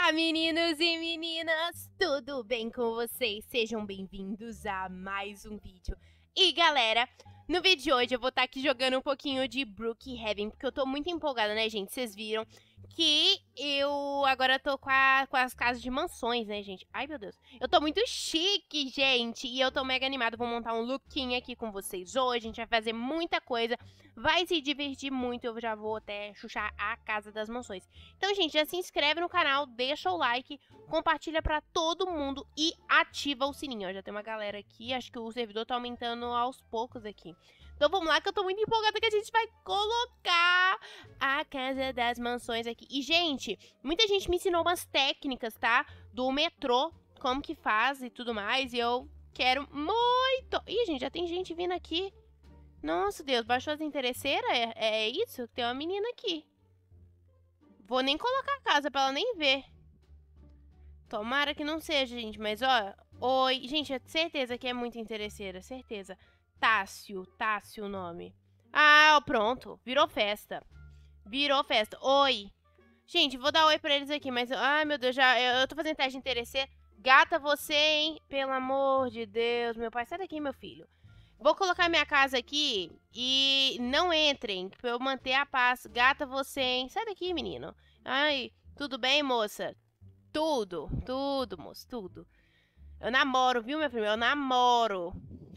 Olá, meninos e meninas! Tudo bem com vocês? Sejam bem-vindos a mais um vídeo. E, galera, no vídeo de hoje eu vou estar aqui jogando um pouquinho de Brookhaven, porque eu tô muito empolgada, né, gente? Vocês viram que eu agora tô com as casas de mansões, né, gente? Ai, meu Deus. Eu tô muito chique, gente, e eu tô mega animada. Vou montar um lookinho aqui com vocês hoje. A gente vai fazer muita coisa, vai se divertir muito. Eu já vou até chuchar a casa das mansões. Então, gente, já se inscreve no canal, deixa o like, compartilha pra todo mundo e ativa o sininho. Ó, já tem uma galera aqui, acho que o servidor tá aumentando aos poucos aqui. Então vamos lá que eu tô muito empolgada que a gente vai colocar a casa das mansões aqui. E, gente, muita gente me ensinou umas técnicas, tá? Do metrô, como que faz e tudo mais. E eu quero muito... Ih, gente, já tem gente vindo aqui. Nossa, Deus, baixou as interesseiras? É isso? Tem uma menina aqui. Vou nem colocar a casa pra ela nem ver. Tomara que não seja, gente. Mas, ó... Oi. Gente, é certeza que é muito interesseira. Certeza. Tássio o nome. Ah, pronto. Virou festa. Virou festa. Oi. Gente, vou dar oi pra eles aqui, mas... Ai, meu Deus, eu tô fazendo teste de interesseira. Gata, você, hein? Pelo amor de Deus, meu pai. Sai daqui, meu filho. Vou colocar minha casa aqui e não entrem, pra eu manter a paz. Gata, você, hein? Sai daqui, menino. Ai, tudo bem, moça? Tudo, moço, tudo. Eu namoro, viu, meu filho? Eu namoro.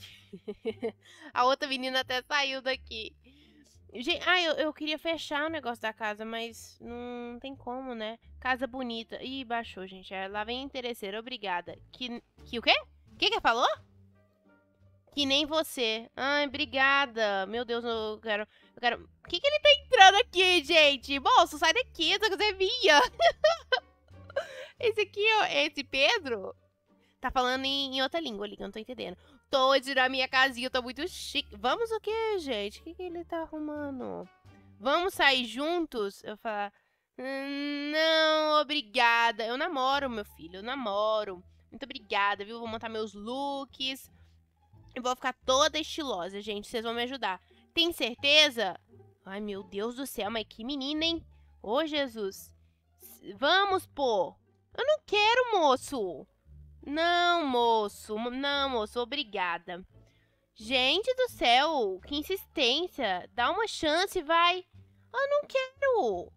A outra menina até saiu daqui. Gente, eu queria fechar o negócio da casa, mas não tem como, né? Casa bonita. Ih, baixou, gente. Lá vem a interesseira, obrigada. Que o quê? O que falou? Que nem você. Ai, obrigada. Meu Deus, eu quero... O que ele tá entrando aqui, gente? Moço, sai daqui, essa coisa é minha. Esse aqui, ó, esse Pedro, tá falando em outra língua ali, que eu não tô entendendo. Tô de minha casinha, eu tô muito chique. Vamos o quê, gente? O que ele tá arrumando? Vamos sair juntos? Eu falar... Não, obrigada. Eu namoro, meu filho, eu namoro. Muito obrigada, viu? Vou montar meus looks. Eu vou ficar toda estilosa, gente. Vocês vão me ajudar. Tem certeza? Ai, meu Deus do céu, mas que menina, hein? Ô, Jesus. Vamos, pô. Eu não quero, moço. Não, moço. Não, moço. Obrigada. Gente do céu. Que insistência. Dá uma chance, vai. Eu não quero.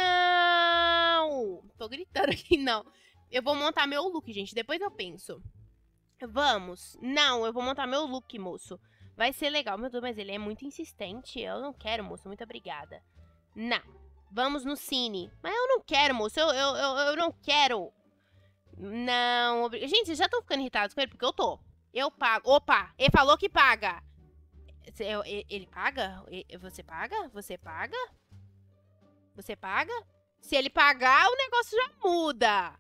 Não. Tô gritando aqui, não. Eu vou montar meu look, gente. Depois eu penso. Vamos. Não, eu vou montar meu look, moço. Vai ser legal. Meu Deus, mas ele é muito insistente. Eu não quero, moço. Muito obrigada. Não. Vamos no cine. Mas eu não quero, moço. Eu não quero. Não. Gente, vocês já estão ficando irritados com ele? Porque eu tô. Eu pago. Opa, ele falou que paga. Ele paga? Você paga? Você paga? Você paga? Se ele pagar, o negócio já muda.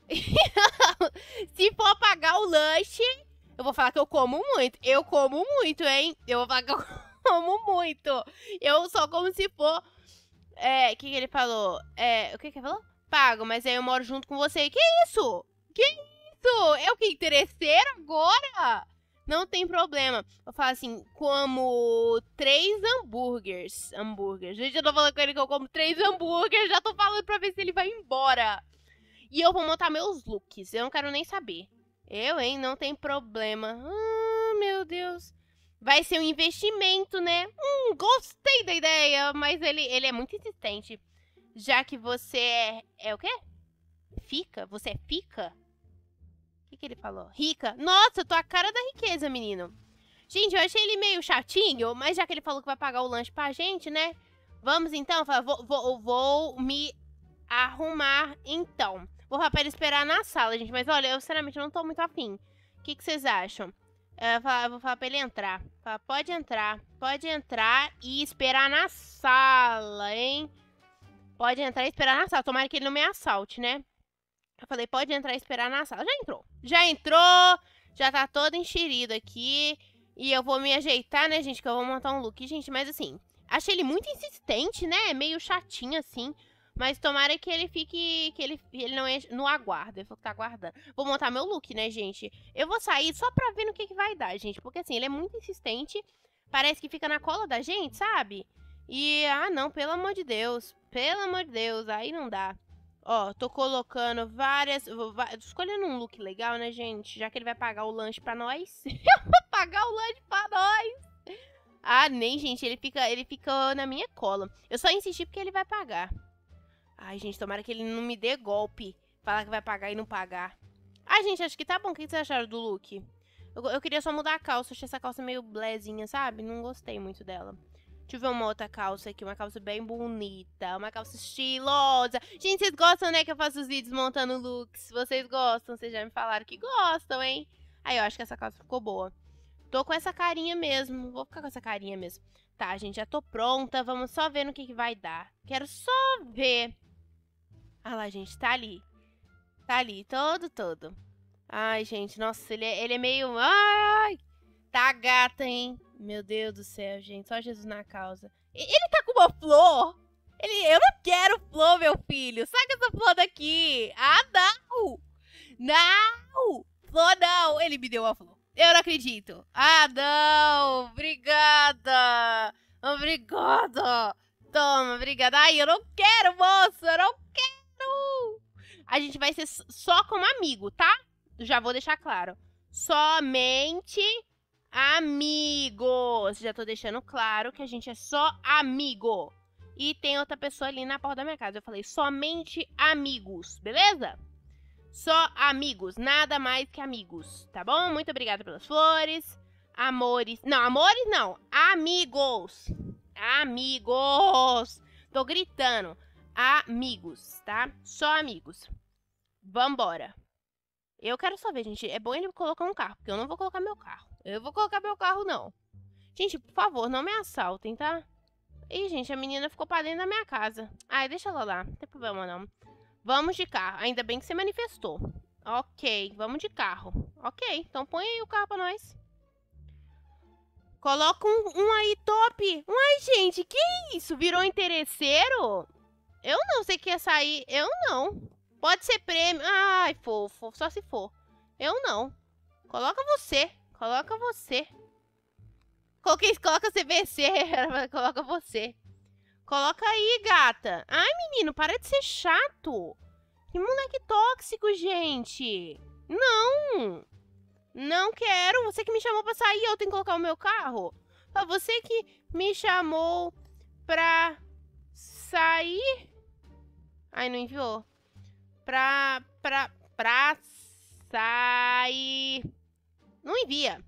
Se for pagar o lanche, eu vou falar que eu como muito. Eu como muito, hein? Eu vou falar que eu como muito. Eu sou como se for... o que ele falou? O que ele falou? Pago, mas aí eu moro junto com você. Que isso? Que isso? Eu que interesseiro agora? Não tem problema. Eu falo assim, como 3 hambúrgueres. Gente, eu tô falando com ele que eu como 3 hambúrgueres. Já tô falando pra ver se ele vai embora. E eu vou montar meus looks. Eu não quero nem saber. Eu, hein? Não tem problema. Meu Deus. Vai ser um investimento, né? Gostei da ideia. Mas ele é muito insistente. Já que você é o quê? Fica? Você é fica? O que ele falou? Rica. Nossa, eu tô a cara da riqueza, menino. Gente, eu achei ele meio chatinho. Mas já que ele falou que vai pagar o lanche pra gente, né? Vamos então. Vou me arrumar então. Vou falar pra ele esperar na sala, gente. Mas olha, eu sinceramente não tô muito afim. O que vocês acham? Eu vou falar pra ele entrar. Falar, pode entrar e esperar na sala, hein? Pode entrar e esperar na sala. Tomara que ele não me assalte, né? Eu falei, pode entrar e esperar na sala. Já entrou. Já tá todo enxerido aqui. E eu vou me ajeitar, né, gente? Que eu vou montar um look. Gente, mas assim, achei ele muito insistente, né? Meio chatinho, assim. Mas tomara que ele fique... Que ele não é no aguardo. Ele falou que tá aguardando. Vou montar meu look, né, gente? Eu vou sair só pra ver no que vai dar, gente. Porque, assim, ele é muito insistente. Parece que fica na cola da gente, sabe? E, não, pelo amor de Deus. Pelo amor de Deus. Aí não dá. Ó, tô colocando várias... escolhendo um look legal, né, gente? Já que ele vai pagar o lanche pra nós. Eu vou pagar o lanche pra nós. Ah, nem, gente. Ele fica na minha cola. Eu só insisti porque ele vai pagar. Ai, gente, tomara que ele não me dê golpe. Falar que vai pagar e não pagar. Ai, gente, acho que tá bom. O que vocês acharam do look? Eu queria só mudar a calça. Achei essa calça meio blezinha, sabe? Não gostei muito dela. Deixa eu ver uma outra calça aqui. Uma calça bem bonita. Uma calça estilosa. Gente, vocês gostam, né, que eu faço os vídeos montando looks? Vocês gostam? Vocês já me falaram que gostam, hein? Aí, eu acho que essa calça ficou boa. Tô com essa carinha mesmo. Vou ficar com essa carinha mesmo. Tá, gente, já tô pronta. Vamos só ver no que vai dar. Quero só ver. Ah lá, gente, tá ali. Tá ali, todo. Ai, gente, nossa, ele é meio... Ai, tá gata, hein? Meu Deus do céu, gente, só Jesus na causa. Ele tá com uma flor? Eu não quero flor, meu filho. Saca essa flor daqui. Ah, não! Não! Flor não! Ele me deu uma flor. Eu não acredito. Ah, não! Obrigada! Obrigada! Toma, obrigada. Ai, eu não quero, moço! Eu não quero! A gente vai ser só como amigo, tá? Já vou deixar claro. Somente amigos. Já tô deixando claro que a gente é só amigo. E tem outra pessoa ali na porta da minha casa. Eu falei somente amigos, beleza? Só amigos, nada mais que amigos, tá bom? Muito obrigada pelas flores. Amores. Não, amores não. Amigos. Amigos. Tô gritando. Amigos, tá? Só amigos. Vambora. Eu quero só ver, gente. É bom ele colocar um carro, porque eu não vou colocar meu carro. Eu vou colocar meu carro, não. Gente, por favor, não me assaltem, tá? Ih, gente, a menina ficou pra dentro da minha casa. Ai, deixa ela lá. Não tem problema, não. Vamos de carro. Ainda bem que você manifestou. Ok, vamos de carro. Ok, então põe aí o carro pra nós. Coloca um aí top. Uai, gente, que isso? Virou interesseiro? Eu não sei que ia sair. Eu não. Pode ser prêmio. Ai, fofo. Só se for. Eu não. Coloca você. Coloca você. Coloca CVC. Coloca você. Coloca aí, gata. Ai, menino, para de ser chato. Que moleque tóxico, gente. Não. Não quero. Você que me chamou pra sair, eu tenho que colocar o meu carro. Você que me chamou pra sair. Ai, não enviou. Pra sair. Não envia.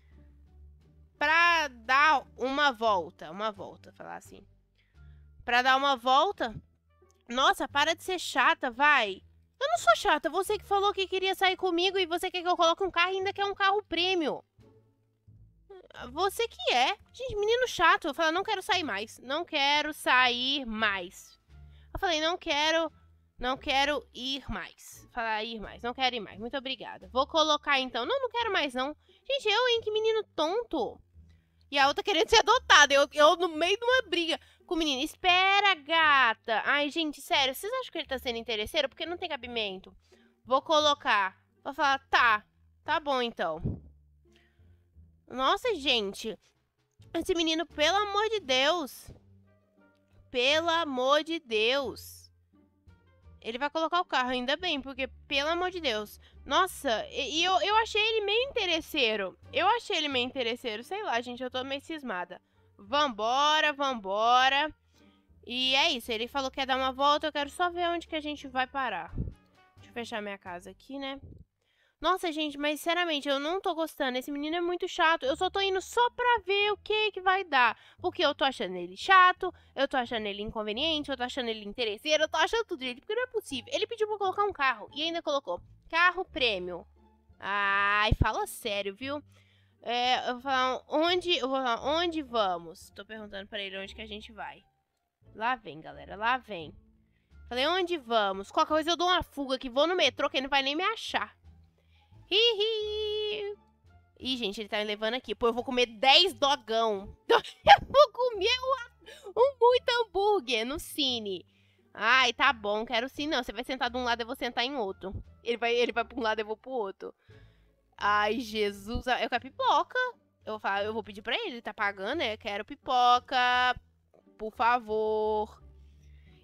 Pra dar uma volta. Falar assim. Pra dar uma volta. Nossa, para de ser chata, vai. Eu não sou chata. Você que falou que queria sair comigo e você quer que eu coloque um carro e ainda quer um carro prêmio. Você que é. Gente, menino chato. Eu falei, não quero sair mais. Não quero sair mais. Eu falei, não quero ir mais. Falar ir mais. Não quero ir mais. Muito obrigada. Vou colocar então. Não quero mais não. Gente, hein? Que menino tonto. E a outra querendo ser adotada. Eu no meio de uma briga com o menino. Espera, gata. Ai, gente, sério. Vocês acham que ele tá sendo interesseiro? Porque não tem cabimento. Vou colocar. Vou falar, tá bom então. Nossa, gente. Esse menino, pelo amor de Deus. Pelo amor de Deus. Ele vai colocar o carro, ainda bem, porque, pelo amor de Deus. Nossa, e eu achei ele meio interesseiro. Sei lá, gente, eu tô meio cismada. Vambora. E é isso, ele falou que ia dar uma volta, eu quero só ver onde que a gente vai parar. Deixa eu fechar minha casa aqui, né? Nossa, gente, mas sinceramente, eu não tô gostando. Esse menino é muito chato. Eu só tô indo só pra ver o que vai dar. Porque eu tô achando ele chato, eu tô achando ele inconveniente, eu tô achando ele interesseiro, eu tô achando tudo, gente. Porque não é possível. Ele pediu pra colocar um carro e ainda colocou carro prêmio. Ai, fala sério, viu? Eu vou falar onde vamos? Tô perguntando pra ele onde que a gente vai. Lá vem, galera, lá vem. Falei, onde vamos? Qualquer coisa eu dou uma fuga que vou no metrô que ele não vai nem me achar. Ih, gente, ele tá me levando aqui. Pô, eu vou comer 10 dogão. Eu vou comer um muito hambúrguer no Cine. Ai, tá bom, quero sim. Não, você vai sentar de um lado, eu vou sentar em outro. Ele vai pra um lado, eu vou pro outro. Ai, Jesus. Eu quero pipoca. Eu vou pedir pra ele tá pagando, né? Quero pipoca. Por favor.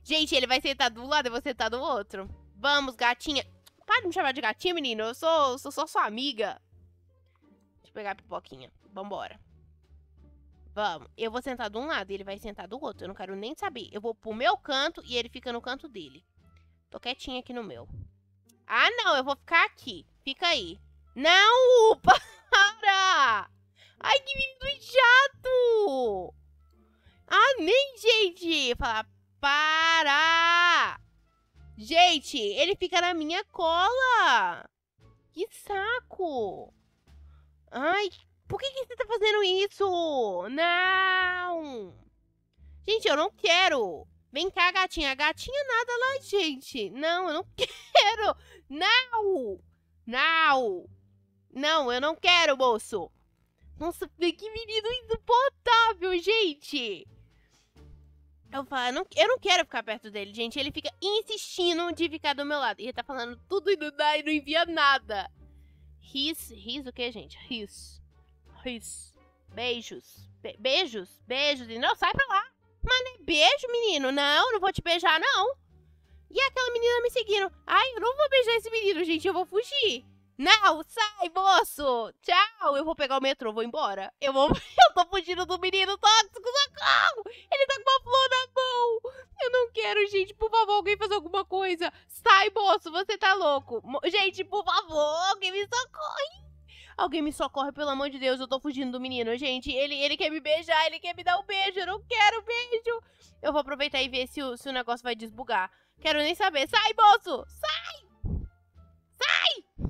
Gente, ele vai sentar do lado e eu vou sentar do outro. Vamos, gatinha. Para de me chamar de gatinha, menino. Eu sou só sua amiga. Deixa eu pegar a pipoquinha. Vambora. Vamos. Eu vou sentar de um lado e ele vai sentar do outro. Eu não quero nem saber. Eu vou pro meu canto e ele fica no canto dele. Tô quietinha aqui no meu. Ah, não. Eu vou ficar aqui. Fica aí. Não! Para! Ai, que menino chato! Ah, nem, gente! Falar, para! Gente, ele fica na minha cola! Que saco! Ai, por que você tá fazendo isso? Não! Gente, eu não quero! Vem cá, gatinha. Gatinha nada lá, gente. Não, eu não quero! Não! Não! Não, eu não quero, moço! Nossa, que menino insuportável, gente! Eu falo, eu não quero ficar perto dele, gente. Ele fica insistindo de ficar do meu lado. E ele tá falando tudo e não dá e não envia nada. Riz o que, gente? Riz. Beijos. Beijos? Beijos. E não, sai pra lá. Mas não é beijo, menino. Não vou te beijar, não. E aquela menina me seguindo. Ai, eu não vou beijar esse menino, gente. Eu vou fugir. Não, sai, moço! Tchau! Eu vou pegar o metrô, vou embora. Eu tô fugindo do menino tóxico, socorro! Ele tá com uma flor na mão! Eu não quero, gente, por favor, alguém faça alguma coisa. Sai, moço, você tá louco. Gente, por favor, alguém me socorre. Alguém me socorre, pelo amor de Deus, eu tô fugindo do menino, gente. Ele quer me beijar, ele quer me dar um beijo, eu não quero beijo. Eu vou aproveitar e ver se o negócio vai desbugar. Quero nem saber. Sai, moço! Sai! Sai!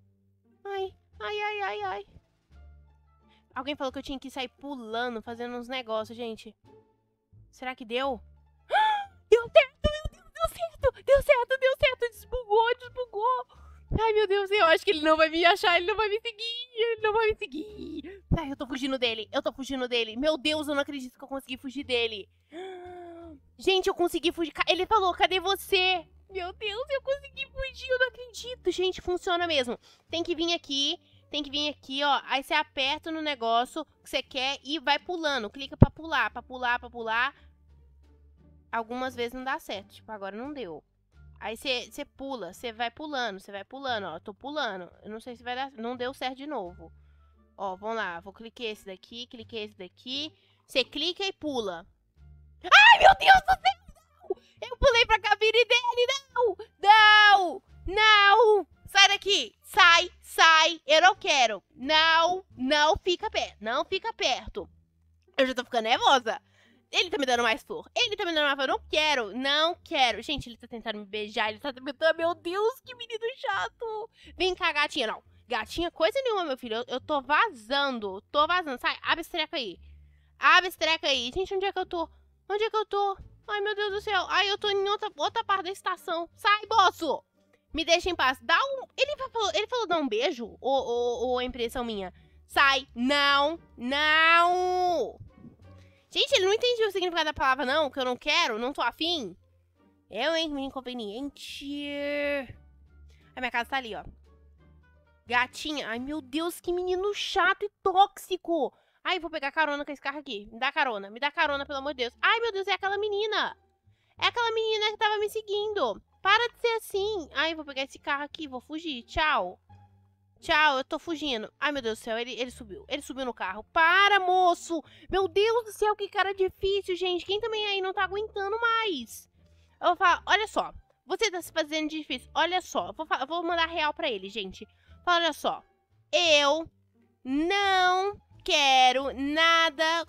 Ai. Alguém falou que eu tinha que sair pulando, fazendo uns negócios, gente. Será que deu? Deu certo, meu Deus, deu certo. Desbugou. Ai, meu Deus, eu acho que ele não vai me achar, ele não vai me seguir. Ai, eu tô fugindo dele. Meu Deus, eu não acredito que eu consegui fugir dele. Gente, eu consegui fugir. Ele falou, cadê você? Meu Deus, eu consegui fugir, eu não acredito. Gente, funciona mesmo. Tem que vir aqui, ó. Aí você aperta no negócio que você quer e vai pulando. Clica pra pular. Algumas vezes não dá certo, tipo, agora não deu. Aí você pula, você vai pulando, ó. Eu tô pulando. Eu não sei se vai dar, não deu certo de novo. Ó, vamos lá, vou clicar esse daqui, Você clica e pula. Ai, meu Deus do céu! Eu pulei pra cabine dele, não! Sai daqui, sai, eu não quero. Não fica perto. Eu já tô ficando nervosa. Ele tá me dando mais flor, eu não quero. Gente, ele tá tentando me beijar, ele tá tentando, meu Deus, que menino chato. Vem cá, gatinha, não. Gatinha, coisa nenhuma, meu filho, eu tô vazando, sai, abre esse treco aí. Gente, onde é que eu tô? Ai, meu Deus do céu. Ai, eu tô em outra parte da estação. Sai, moço! Me deixa em paz. Ele falou dar um beijo? Ou é impressão minha? Sai. Não. Gente, ele não entendia o significado da palavra, não. Que eu não quero, não tô afim. Eu, hein, inconveniente. A minha casa tá ali, ó. Gatinha. Ai, meu Deus, que menino chato e tóxico. Ai, vou pegar carona com esse carro aqui. Me dá carona, pelo amor de Deus. Ai, meu Deus, é aquela menina. É aquela menina que tava me seguindo. Para de ser assim. Ai, vou pegar esse carro aqui, vou fugir. Tchau, eu tô fugindo. Ai, meu Deus do céu, ele subiu. Ele subiu no carro. Para, moço. Meu Deus do céu, que cara difícil, gente. Quem também aí não tá aguentando mais? Eu vou falar, olha só. Você tá se fazendo difícil. Olha só, eu vou mandar real pra ele, gente. Fala, olha só. Eu não quero nada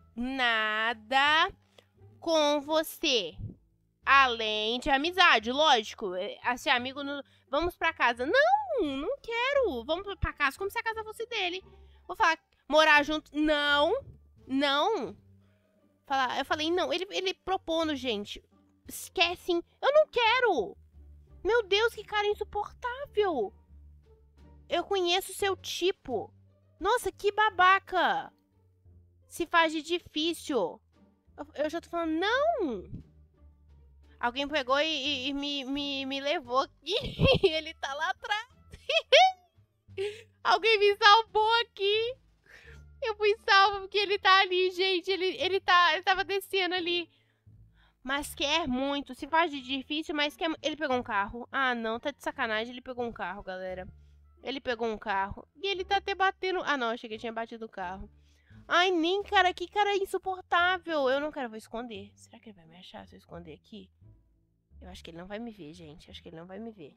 com você. Além de amizade, lógico. Ser amigo no... Vamos pra casa. Não quero. Vamos pra casa como se a casa fosse dele. Vou falar, morar junto. Não. Eu falei, não. Ele propondo, gente. Esquecem. Eu não quero. Meu Deus, que cara insuportável. Eu conheço o seu tipo. Nossa, que babaca. Se faz de difícil. Eu já tô falando, não. Alguém pegou e me levou aqui. Ele tá lá atrás. Alguém me salvou aqui. Eu fui salva porque ele tá ali, gente. Ele tava descendo ali. Mas quer muito. Se faz de difícil, mas quer... Ele pegou um carro. Ah, não. Tá de sacanagem. Ele pegou um carro, galera. Ele pegou um carro. E ele tá até batendo... Ah, não. Achei que ele tinha batido o carro. Ai, nem, cara. Que cara insuportável. Eu não quero. Vou esconder. Será que ele vai me achar se eu esconder aqui? Eu acho que ele não vai me ver, gente. Acho que ele não vai me ver.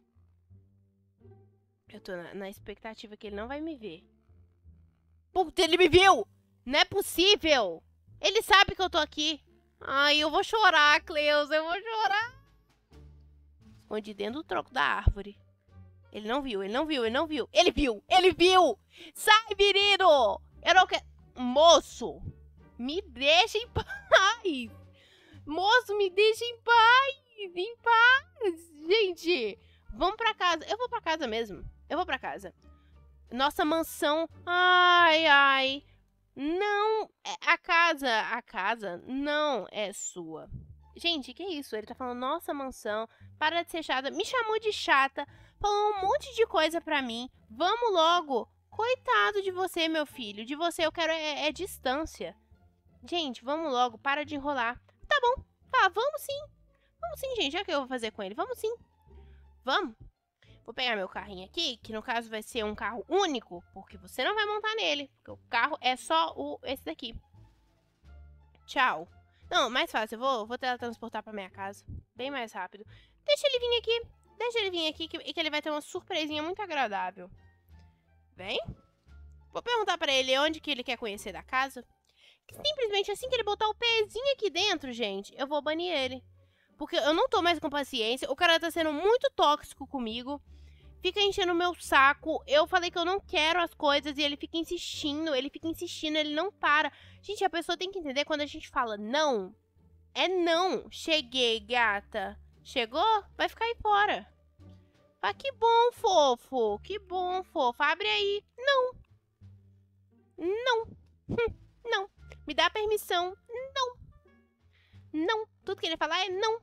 Eu tô na expectativa que ele não vai me ver. Puta, ele me viu! Não é possível! Ele sabe que eu tô aqui. Ai, eu vou chorar, Cleus. Eu vou chorar. Escondi dentro do tronco da árvore. Ele não viu, ele não viu, ele não viu. Ele viu! Ele viu! Sai, menino! Eu não quero... Moço! Me deixa em paz! Moço, me deixa em paz! Em paz! Gente, vamos pra casa. Eu vou pra casa mesmo. Eu vou pra casa. Nossa mansão. Ai, ai. Não, a casa não é sua. Gente, que isso? Ele tá falando nossa mansão, para de ser chata. Me chamou de chata, falou um monte de coisa pra mim. Vamos logo. Coitado de você, meu filho. De você eu quero é distância. Gente, vamos logo, para de enrolar. Tá bom, tá, vamos sim. Vamos sim, gente. O que eu vou fazer com ele? Vamos sim. Vamos. Vou pegar meu carrinho aqui, que no caso vai ser um carro único, porque você não vai montar nele. Porque o carro é só esse daqui. Tchau. Não, mais fácil. Eu vou teletransportar pra minha casa. Bem mais rápido. Deixa ele vir aqui. Deixa ele vir aqui, que ele vai ter uma surpresinha muito agradável. Vem. Vou perguntar pra ele onde que ele quer conhecer da casa. Simplesmente assim que ele botar o pezinho aqui dentro, gente, eu vou banir ele. Porque eu não tô mais com paciência. O cara tá sendo muito tóxico comigo. Fica enchendo o meu saco. Eu falei que eu não quero as coisas e ele fica insistindo, ele não para. Gente, a pessoa tem que entender quando a gente fala não, é não. Cheguei, gata. Chegou? Vai ficar aí fora. Ah, que bom, fofo. Que bom, fofo. Abre aí. Não. Não. Não. Me dá permissão. Não. Não. Tudo que ele falar é não.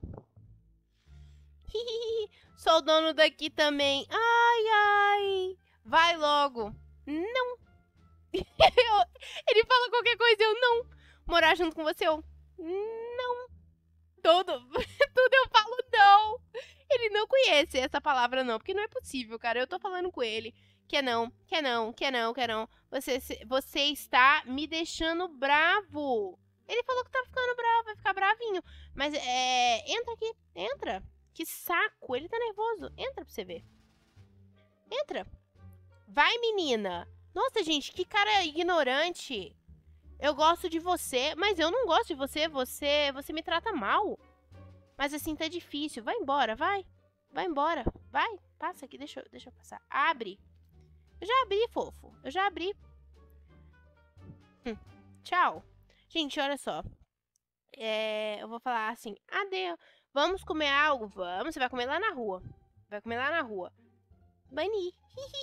Sou o dono daqui também. Ai, ai. Vai logo. Não. Ele fala qualquer coisa, eu não. Morar junto com você, eu não. Tudo eu falo não. Ele não conhece essa palavra não, porque não é possível, cara. Eu tô falando com ele. Quer não, quer não, quer não, quer não. Você está me deixando bravo. Ele falou que tá ficando bravo, vai ficar bravinho. Mas, entra aqui, entra. Que saco, ele tá nervoso. Entra pra você ver. Entra. Vai, menina. Nossa, gente, que cara ignorante. Eu gosto de você, mas eu não gosto de você. Você me trata mal. Mas assim tá difícil. Vai embora, vai. Vai embora. Vai, passa aqui, deixa eu passar. Abre. Eu já abri, fofo. Eu já abri. Tchau. Gente, olha só. Eu vou falar assim, adeus. Vamos comer algo? Vamos. Você vai comer lá na rua. Vai comer lá na rua. Bani.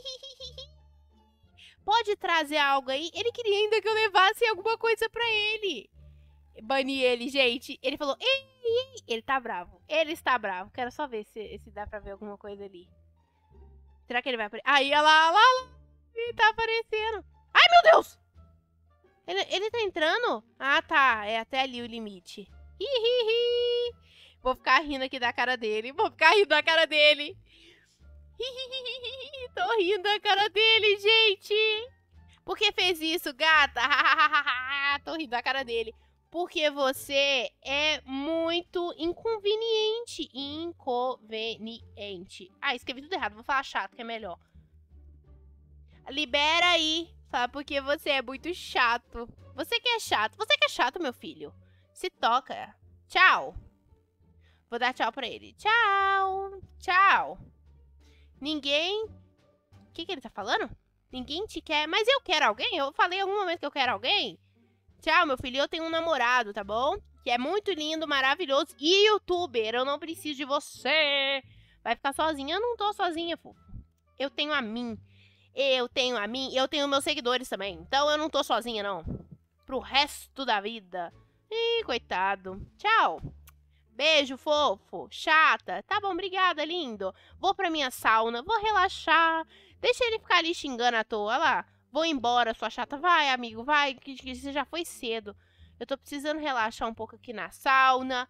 Pode trazer algo aí? Ele queria ainda que eu levasse alguma coisa pra ele. Bani ele, gente. Ele falou, ei, ei. Ele tá bravo. Ele está bravo. Quero só ver se dá pra ver alguma coisa ali. Será que ele vai aparecer? Aí, olha lá. Ele tá aparecendo. Ai, meu Deus! Ele tá entrando? Ah, tá. É até ali o limite. Hihihi. Vou ficar rindo aqui da cara dele. Vou ficar rindo da cara dele. Hihihi. Tô rindo da cara dele, gente. Por que fez isso, gata? Tô rindo da cara dele. Porque você é muito inconveniente. Inconveniente. Ah, escrevi tudo errado. Vou falar chato, que é melhor. Libera aí. Fala porque você é muito chato. Você que é chato. Você que é chato, meu filho. Se toca. Tchau. Vou dar tchau pra ele. Tchau. Tchau. Ninguém... O que ele tá falando? Ninguém te quer. Mas eu quero alguém? Eu falei em algum momento que eu quero alguém? Tchau, meu filho. Eu tenho um namorado, tá bom? Que é muito lindo, maravilhoso. E youtuber. Eu não preciso de você. Vai ficar sozinha? Eu não tô sozinha, fofo. Eu tenho a mim. Eu tenho a mim. Eu tenho meus seguidores também. Então eu não tô sozinha, não. Pro resto da vida. Ih, coitado. Tchau. Beijo, fofo. Chata. Tá bom, obrigada, lindo. Vou pra minha sauna. Vou relaxar. Deixa ele ficar ali xingando à toa. Olha lá. Vou embora, sua chata. Vai, amigo, vai. Que você já foi cedo. Eu tô precisando relaxar um pouco aqui na sauna.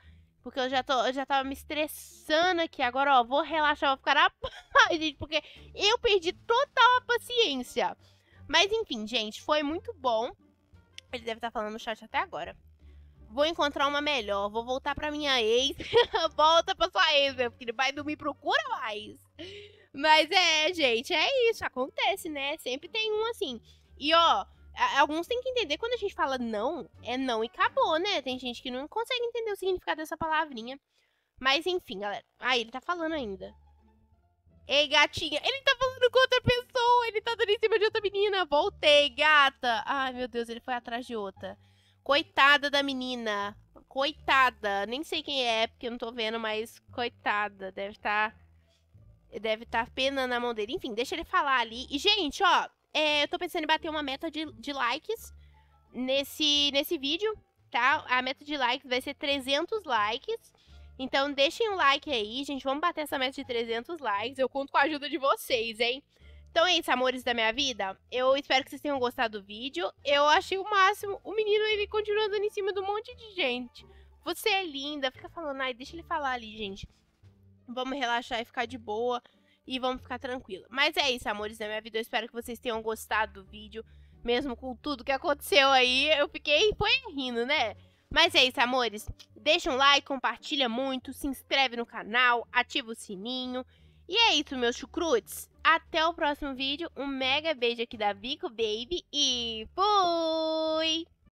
Porque eu já tava me estressando aqui. Agora, ó, vou relaxar, vou ficar na paz, gente, porque eu perdi total a paciência. Mas enfim, gente, foi muito bom. Ele deve estar falando no chat até agora. Vou encontrar uma melhor, vou voltar pra minha ex. Volta pra sua ex, meu filho, vai dormir, procura mais. Mas gente, é isso, acontece, né? Sempre tem um assim. E ó, alguns têm que entender quando a gente fala não, é não e acabou, né? Tem gente que não consegue entender o significado dessa palavrinha. Mas enfim, galera. Ah, ele tá falando ainda. Ei, gatinha. Ele tá falando com outra pessoa. Ele tá dando em cima de outra menina. Voltei, gata. Ai, meu Deus, ele foi atrás de outra. Coitada da menina. Coitada. Nem sei quem é, porque eu não tô vendo, mas coitada. Deve estar penando na mão dele. Enfim, deixa ele falar ali. E, gente, ó. Eu tô pensando em bater uma meta de likes nesse vídeo, tá? A meta de likes vai ser 300 likes. Então, deixem um like aí, gente. Vamos bater essa meta de 300 likes. Eu conto com a ajuda de vocês, hein? Então é isso, amores da minha vida. Eu espero que vocês tenham gostado do vídeo. Eu achei o máximo. O menino, ele continua dando em cima de um monte de gente. Você é linda. Fica falando, ai, deixa ele falar ali, gente. Vamos relaxar e ficar de boa. E vamos ficar tranquilo. Mas é isso, amores da minha vida. Eu espero que vocês tenham gostado do vídeo. Mesmo com tudo que aconteceu aí. Eu fiquei, foi rindo, né? Mas é isso, amores. Deixa um like, compartilha muito, se inscreve no canal, ativa o sininho. E é isso, meus chucrutes. Até o próximo vídeo. Um mega beijo aqui da Vico Baby e fui!